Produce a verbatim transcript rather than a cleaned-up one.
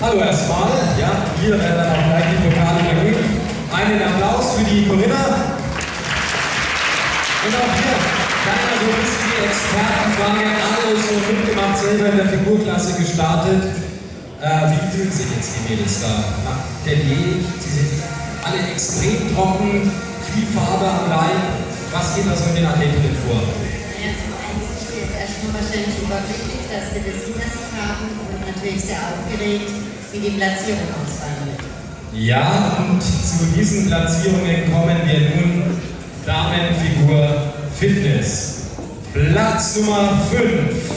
Hallo erstmal, ja, hier werden dann auch gleich die Pokale vergeben. Einen Applaus für die Corinna. Und auch hier, kleiner so ein bisschen die Expertenfrage, alles so mitgemacht, selber in der Figurklasse gestartet. Äh, wie fühlen sich jetzt die Mädels da? Nach der Diät, sie sind alle extrem trocken, viel Farbe am Leib. Was geht da so in den Athletinnen vor? Ja, zum einen sind sie jetzt erstmal wahrscheinlich überglücklich, dass sie das hinter sich haben und natürlich sehr aufgeregt, wie die Platzierung ausfallen wird. Ja, und zu diesen Platzierungen kommen wir nun. Damenfigur Fitness. Platz Nummer fünf.